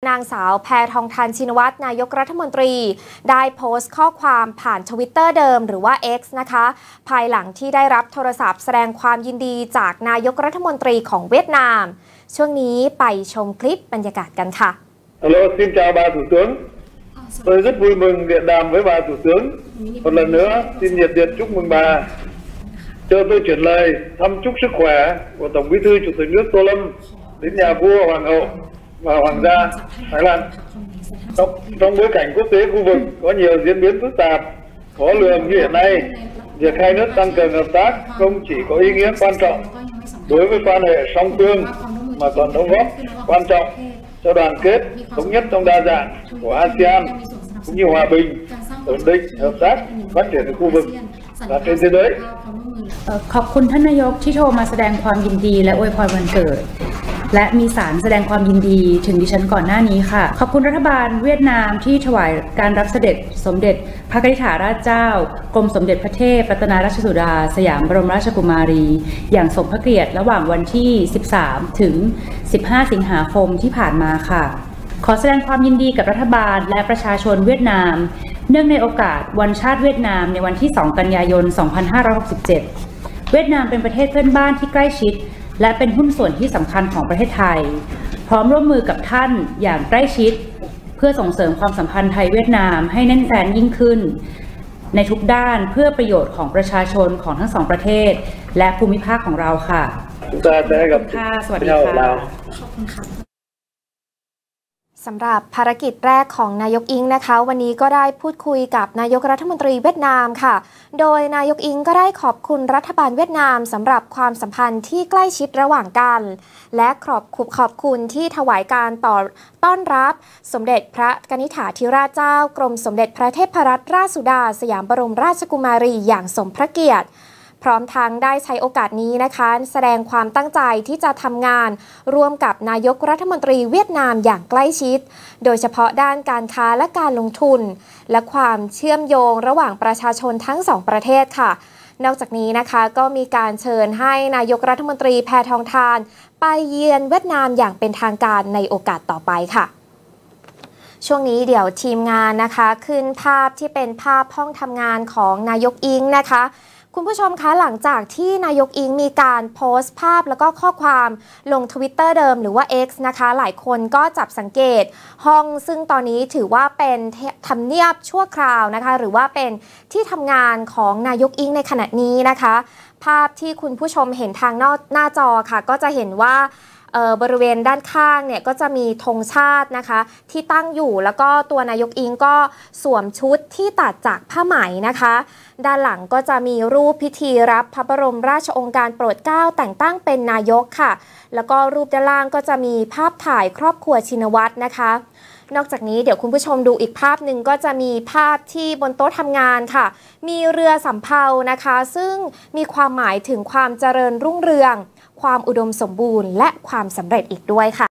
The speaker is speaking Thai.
นางสาวแพทองธารชินวัตรนายกรัฐมนตรีได้โพสต์ข้อความผ่าน Twitter เดิมหรือว่า X นะคะภายหลังที่ได้รับโทรศัพท์แสดงความยินดีจากนายกรัฐมนตรีของเวียดนามช่วงนี้ไปชมคลิปบรรยากาศกันค่ะ Hello, xin chào bà Thủ tướng. Tôi rất vui mừng điện đàm với bà Thủ tướng. Một lần nữa, xin nhiệt liệt chúc mừng bà. Cho tôi chuyển lời thăm chúc sức khỏe của Tổng Bí thư Chủ tịch nước Tô Lâm đến nhà vua, hoàng hậu và hoàng gia Thái Lan. Trong bối cảnh quốc tế khu vực có nhiều diễn biến phức tạp, khó lường như hiện nay, việc hai nước tăng cường hợp tác không chỉ có ý nghĩa quan trọng đối với quan hệ song phương mà còn đóng góp quan trọng cho đoàn kết, thống nhất trong đa dạng của ASEAN cũng như hòa bình, ổn định, hợp tác, phát triển ở khu vực và trên thế giới. ขอบคุณท่านนายกที่โทรมาแสดงความยินดีและอวยพรวันเกิดและมีสารแสดงความยินดีถึงดิฉันก่อนหน้านี้ค่ะขอบคุณรัฐบาลเวียดนามที่ถวายการรับเสด็จสมเด็จพระกนิษฐาราชเจ้ากรมสมเด็จพระเทพรัตนราชสุดาสยามบรมราชกุมารีอย่างสมพระเกียรติระหว่างวันที่13ถึง15สิงหาคมที่ผ่านมาค่ะขอแสดงความยินดีกับรัฐบาลและประชาชนเวียดนามเนื่องในโอกาสวันชาติเวียดนามในวันที่2กันยายน2567เวียดนามเป็นประเทศเพื่อนบ้านที่ใกล้ชิดและเป็นหุ้นส่วนที่สำคัญของประเทศไทยพร้อมร่วมมือกับท่านอย่างใกล้ชิดเพื่อส่งเสริมความสัมพันธ์ไทยเวียดนามให้แน่นแฟ้นยิ่งขึ้นในทุกด้านเพื่อประโยชน์ของประชาชนของทั้งสองประเทศและภูมิภาคของเราค่ะสวัสดีค่ะขอบคุณค่ะสำหรับภารกิจแรกของนายกอิงนะคะวันนี้ก็ได้พูดคุยกับนายกรัฐมนตรีเวียดนามค่ะโดยนายกอิงก็ได้ขอบคุณรัฐบาลเวียดนามสำหรับความสัมพันธ์ที่ใกล้ชิดระหว่างกันและขอบคุณที่ถวายการต้อนรับสมเด็จพระกนิษฐาธิราชเจ้ากรมสมเด็จพระเทพรัตนราชสุดาสยามบรมราชกุมารีอย่างสมพระเกียรติพร้อมทั้งได้ใช้โอกาสนี้นะคะแสดงความตั้งใจที่จะทำงานร่วมกับนายกรัฐมนตรีเวียดนามอย่างใกล้ชิดโดยเฉพาะด้านการค้าและการลงทุนและความเชื่อมโยงระหว่างประชาชนทั้งสองประเทศค่ะนอกจากนี้นะคะก็มีการเชิญให้นายกรัฐมนตรีแพทองธารไปเยือนเวียดนามอย่างเป็นทางการในโอกาสต่อไปค่ะช่วงนี้เดี๋ยวทีมงานนะคะขึ้นภาพที่เป็นภาพห้องทำงานของนายกอิงนะคะคุณผู้ชมคะหลังจากที่นายกอิงมีการโพสต์ภาพแล้วก็ข้อความลง Twitter เดิมหรือว่า X นะคะหลายคนก็จับสังเกตห้องซึ่งตอนนี้ถือว่าเป็นทำเนียบชั่วคราวนะคะหรือว่าเป็นที่ทำงานของนายกอิงในขณะนี้นะคะภาพที่คุณผู้ชมเห็นทางหน้าจอค่ะก็จะเห็นว่าบริเวณด้านข้างเนี่ยก็จะมีธงชาตินะคะที่ตั้งอยู่แล้วก็ตัวนายกอิงก็สวมชุดที่ตัดจากผ้าไหมนะคะด้านหลังก็จะมีรูปพิธีรับพระบรมราชโองการโปรดเกล้าแต่งตั้งเป็นนายกค่ะแล้วก็รูปด้านล่างก็จะมีภาพถ่ายครอบครัวชินวัตรนะคะนอกจากนี้เดี๋ยวคุณผู้ชมดูอีกภาพหนึ่งก็จะมีภาพที่บนโต๊ะทำงานค่ะมีเรือสำเภานะคะซึ่งมีความหมายถึงความเจริญรุ่งเรืองความอุดมสมบูรณ์และความสำเร็จอีกด้วยค่ะ